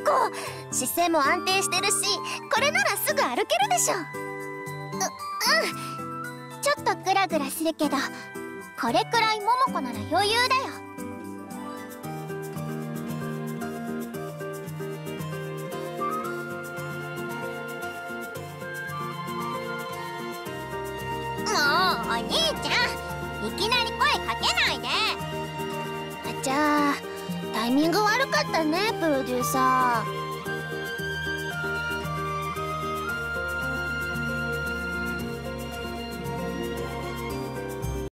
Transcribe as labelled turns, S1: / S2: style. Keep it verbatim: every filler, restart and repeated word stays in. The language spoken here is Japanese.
S1: 構姿勢も安定してるし、これならすぐ歩けるでしょ。ううんちょっとグラグラするけど、これくらい桃子なら余裕だよ。もうお兄ちゃん、いきなり声かけないで。じゃあタイミング悪かったね、プロデューサー。